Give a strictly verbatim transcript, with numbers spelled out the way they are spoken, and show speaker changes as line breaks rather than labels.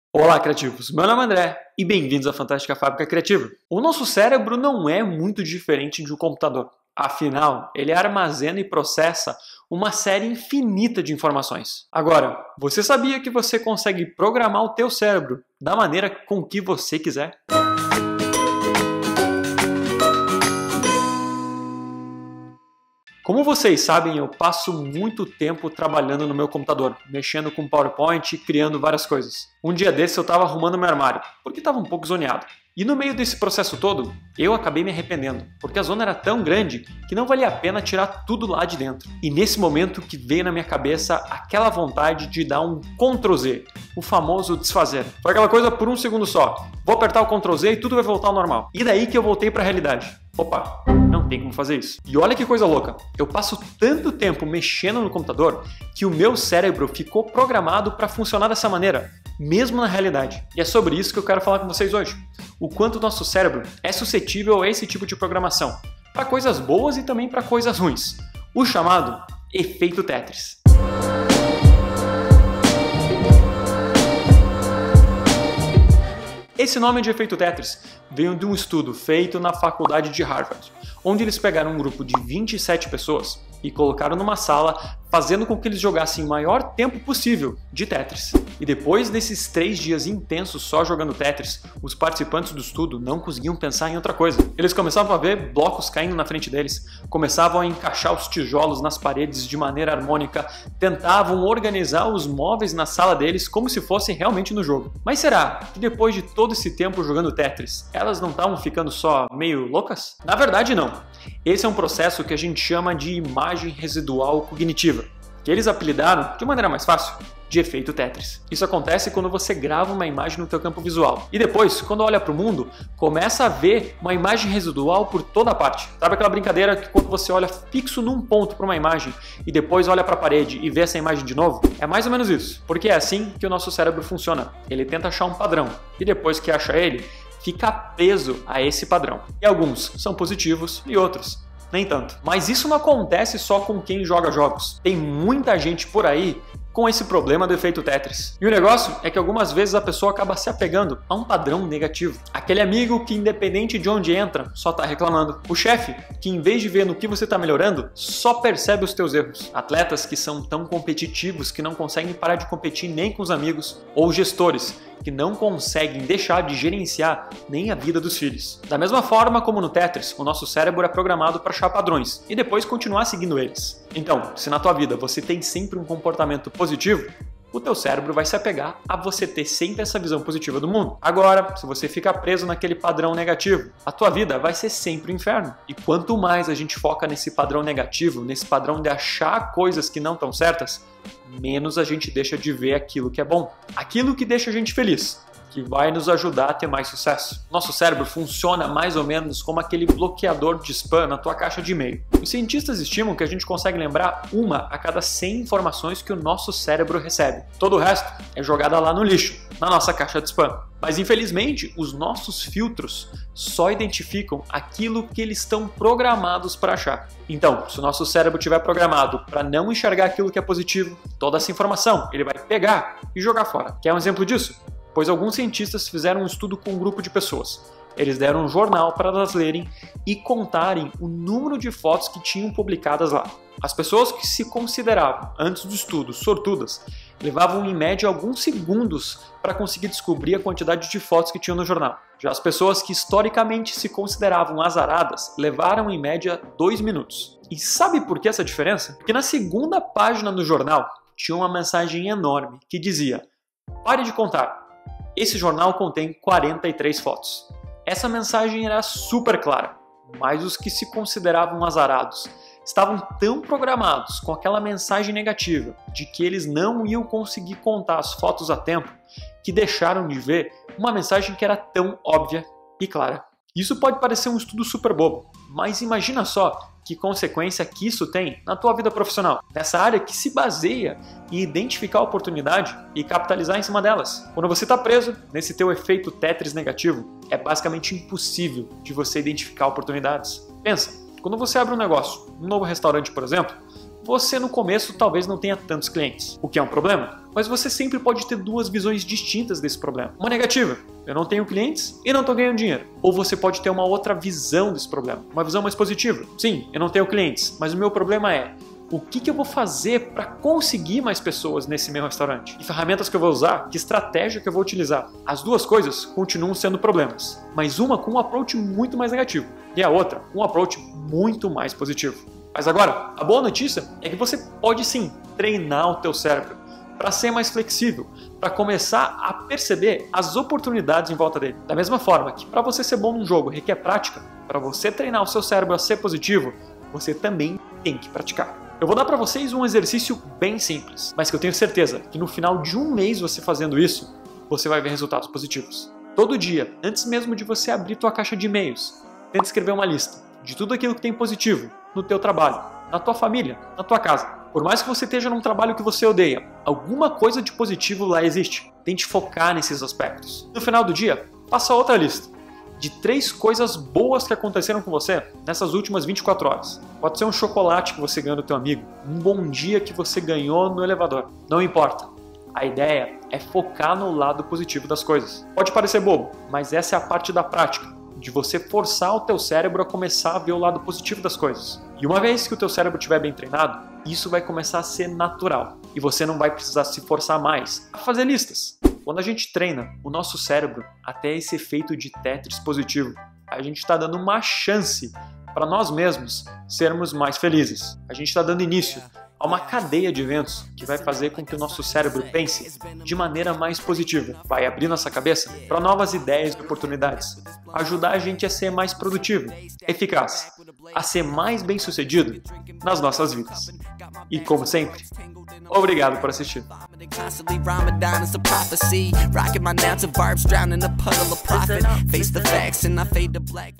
Olá, criativos! Meu nome é André e bem-vindos à Fantástica Fábrica Criativa. O nosso cérebro não é muito diferente de um computador. Afinal, ele armazena e processa uma série infinita de informações. Agora, você sabia que você consegue programar o teu cérebro da maneira com que você quiser? Como vocês sabem, eu passo muito tempo trabalhando no meu computador, mexendo com PowerPoint e criando várias coisas. Um dia desse eu estava arrumando meu armário, porque estava um pouco zoneado. E no meio desse processo todo, eu acabei me arrependendo, porque a zona era tão grande que não valia a pena tirar tudo lá de dentro. E nesse momento que veio na minha cabeça aquela vontade de dar um control Z, o famoso desfazer. Foi aquela coisa por um segundo só. Vou apertar o control Z e tudo vai voltar ao normal. E daí que eu voltei para a realidade. Opa, não tem como fazer isso. E olha que coisa louca, eu passo tanto tempo mexendo no computador que o meu cérebro ficou programado para funcionar dessa maneira, mesmo na realidade. E é sobre isso que eu quero falar com vocês hoje. O quanto o nosso cérebro é suscetível a esse tipo de programação, para coisas boas e também para coisas ruins. O chamado efeito Tetris. Esse nome de efeito Tetris veio de um estudo feito na faculdade de Harvard, onde eles pegaram um grupo de vinte e sete pessoas e colocaram numa sala, fazendo com que eles jogassem o maior tempo possível de Tetris. E depois desses três dias intensos só jogando Tetris, os participantes do estudo não conseguiam pensar em outra coisa. Eles começavam a ver blocos caindo na frente deles, começavam a encaixar os tijolos nas paredes de maneira harmônica, tentavam organizar os móveis na sala deles como se fosse realmente no jogo. Mas será que depois de todo esse tempo jogando Tetris, elas não estavam ficando só meio loucas? Na verdade não. Esse é um processo que a gente chama de imagem residual cognitiva, que eles apelidaram, de maneira mais fácil, de efeito Tetris. Isso acontece quando você grava uma imagem no teu campo visual e depois, quando olha para o mundo, começa a ver uma imagem residual por toda parte. Sabe aquela brincadeira que quando você olha fixo num ponto para uma imagem e depois olha para a parede e vê essa imagem de novo? É mais ou menos isso, porque é assim que o nosso cérebro funciona. Ele tenta achar um padrão e depois que acha ele, fica preso a esse padrão. E alguns são positivos e outros nem tanto. Mas isso não acontece só com quem joga jogos. Tem muita gente por aí com esse problema do efeito Tetris. E o negócio é que algumas vezes a pessoa acaba se apegando a um padrão negativo. Aquele amigo que, independente de onde entra, só tá reclamando. O chefe que, em vez de ver no que você tá melhorando, só percebe os teus erros. Atletas que são tão competitivos que não conseguem parar de competir nem com os amigos. Ou gestores que não conseguem deixar de gerenciar nem a vida dos filhos. Da mesma forma como no Tetris, o nosso cérebro é programado para achar padrões e depois continuar seguindo eles. Então, se na tua vida você tem sempre um comportamento positivo, o teu cérebro vai se apegar a você ter sempre essa visão positiva do mundo. Agora, se você ficar preso naquele padrão negativo, a tua vida vai ser sempre um inferno. E quanto mais a gente foca nesse padrão negativo, nesse padrão de achar coisas que não estão certas, menos a gente deixa de ver aquilo que é bom, aquilo que deixa a gente feliz, que vai nos ajudar a ter mais sucesso. Nosso cérebro funciona mais ou menos como aquele bloqueador de spam na tua caixa de e-mail. Os cientistas estimam que a gente consegue lembrar uma a cada cem informações que o nosso cérebro recebe. Todo o resto é jogada lá no lixo, na nossa caixa de spam. Mas infelizmente, os nossos filtros só identificam aquilo que eles estão programados para achar. Então, se o nosso cérebro estiver programado para não enxergar aquilo que é positivo, toda essa informação ele vai pegar e jogar fora. Quer um exemplo disso? Pois alguns cientistas fizeram um estudo com um grupo de pessoas. Eles deram um jornal para elas lerem e contarem o número de fotos que tinham publicadas lá. As pessoas que se consideravam, antes do estudo, sortudas, levavam em média alguns segundos para conseguir descobrir a quantidade de fotos que tinham no jornal. Já as pessoas que historicamente se consideravam azaradas levaram em média dois minutos. E sabe por que essa diferença? Porque na segunda página do jornal tinha uma mensagem enorme que dizia: "Pare de contar. Esse jornal contém quarenta e três fotos." Essa mensagem era super clara, mas os que se consideravam azarados estavam tão programados com aquela mensagem negativa de que eles não iam conseguir contar as fotos a tempo que deixaram de ver uma mensagem que era tão óbvia e clara. Isso pode parecer um estudo super bobo, mas imagina só que consequência que isso tem na tua vida profissional, nessa área que se baseia em identificar a oportunidade e capitalizar em cima delas. Quando você está preso nesse teu efeito Tetris negativo, é basicamente impossível de você identificar oportunidades. Pensa, quando você abre um negócio, um novo restaurante, por exemplo, você no começo talvez não tenha tantos clientes, o que é um problema, mas você sempre pode ter duas visões distintas desse problema. Uma negativa, eu não tenho clientes e não estou ganhando dinheiro. Ou você pode ter uma outra visão desse problema, uma visão mais positiva. Sim, eu não tenho clientes, mas o meu problema é o que, que eu vou fazer para conseguir mais pessoas nesse meu restaurante? Que ferramentas que eu vou usar? Que estratégia que eu vou utilizar? As duas coisas continuam sendo problemas, mas uma com um approach muito mais negativo e a outra com um approach muito mais positivo. Mas agora, a boa notícia é que você pode sim treinar o teu cérebro para ser mais flexível, para começar a perceber as oportunidades em volta dele. Da mesma forma que para você ser bom num jogo requer prática, para você treinar o seu cérebro a ser positivo, você também tem que praticar. Eu vou dar para vocês um exercício bem simples, mas que eu tenho certeza que no final de um mês você fazendo isso, você vai ver resultados positivos. Todo dia, antes mesmo de você abrir tua caixa de e-mails, tenta escrever uma lista de tudo aquilo que tem positivo no teu trabalho, na tua família, na tua casa. Por mais que você esteja num trabalho que você odeia, alguma coisa de positivo lá existe. Tente focar nesses aspectos. No final do dia, faça outra lista de três coisas boas que aconteceram com você nessas últimas vinte e quatro horas. Pode ser um chocolate que você ganhou do teu amigo, um bom dia que você ganhou no elevador. Não importa. A ideia é focar no lado positivo das coisas. Pode parecer bobo, mas essa é a parte da prática, de você forçar o teu cérebro a começar a ver o lado positivo das coisas. E uma vez que o teu cérebro estiver bem treinado, isso vai começar a ser natural. E você não vai precisar se forçar mais a fazer listas. Quando a gente treina o nosso cérebro até esse efeito de Tetris positivo, a gente está dando uma chance para nós mesmos sermos mais felizes. A gente está dando início a uma cadeia de eventos que vai fazer com que o nosso cérebro pense de maneira mais positiva. Vai abrir nossa cabeça para novas ideias e oportunidades. Ajudar a gente a ser mais produtivo, eficaz, a ser mais bem-sucedido nas nossas vidas. E como sempre, obrigado por assistir.